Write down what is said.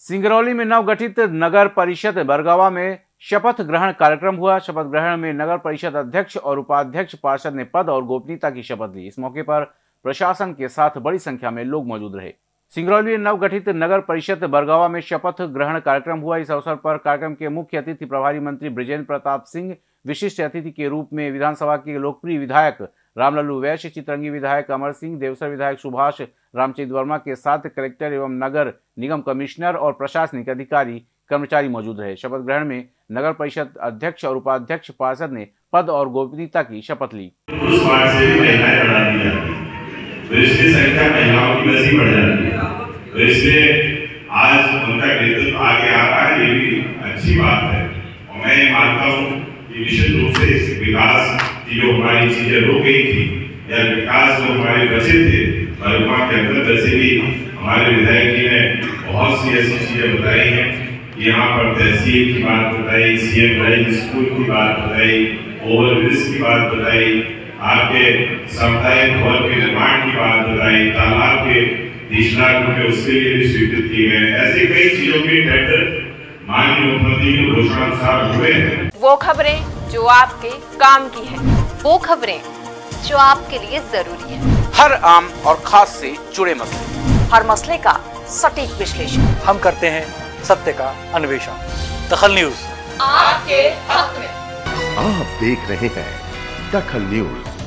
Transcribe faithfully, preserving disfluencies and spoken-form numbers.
सिंगरौली में नवगठित नगर परिषद बरगावा में शपथ ग्रहण कार्यक्रम हुआ। शपथ ग्रहण में नगर परिषद अध्यक्ष और उपाध्यक्ष पार्षद ने पद और गोपनीयता की शपथ ली। इस मौके पर प्रशासन के साथ बड़ी संख्या में लोग मौजूद रहे। सिंगरौली में नवगठित नगर परिषद बरगावा में शपथ ग्रहण कार्यक्रम हुआ। इस अवसर पर कार्यक्रम के मुख्य अतिथि प्रभारी मंत्री बृजेंद्र प्रताप सिंह, विशिष्ट अतिथि के रूप में विधानसभा के लोकप्रिय विधायक रामलल्लू वैश्य, चितरंगी विधायक अमर सिंह, देवसर विधायक सुभाष रामचंद्र वर्मा के साथ कलेक्टर एवं नगर निगम कमिश्नर और प्रशासनिक अधिकारी कर्मचारी मौजूद रहे। शपथ ग्रहण में नगर परिषद अध्यक्ष और उपाध्यक्ष पार्षद ने पद और गोपनीयता की शपथ ली। उस वार्ड से भी महिलाएं बढ़ा दी जाती है, तो इसलिए संख्या महिलाओं की वैसी बढ़ जाती है। तो इसलिए आज उनका नेतृत्व आगे आ रहा है, ये भी अच्छी बात है। और मैं ये मानता हूँ कि निश्चित रूप से इस विकास की जो हमारी चीजें रोक गई थी या विकास जो हमारे बचे थे बरगावा के अंदर, वैसे भी हमारे विधायक जी ने बहुत सी ऐसी चीजें बताई हैं। यहाँ पर तहसील की बात बताई, सीएम राइज स्कूल की बात बताई, ओवरब्रिज की बात बताई, आपके सामुदायिक भवन के निर्माण की बात बताई, तालाब के तीस लाख रुपए उसके लिए भी स्वीकृत किए गए। ऐसी कई चीजों के टेंडर माननीय मुख्यमंत्री की घोषणा अनुसार हुए हैं। वो खबरें जो आपके काम की है, वो खबरें जो आपके लिए जरूरी है, हर आम और खास से जुड़े मसले, हर मसले का सटीक विश्लेषण हम करते हैं, सत्य का अन्वेषण। दखल न्यूज आपके हक में। आप देख रहे हैं दखल न्यूज।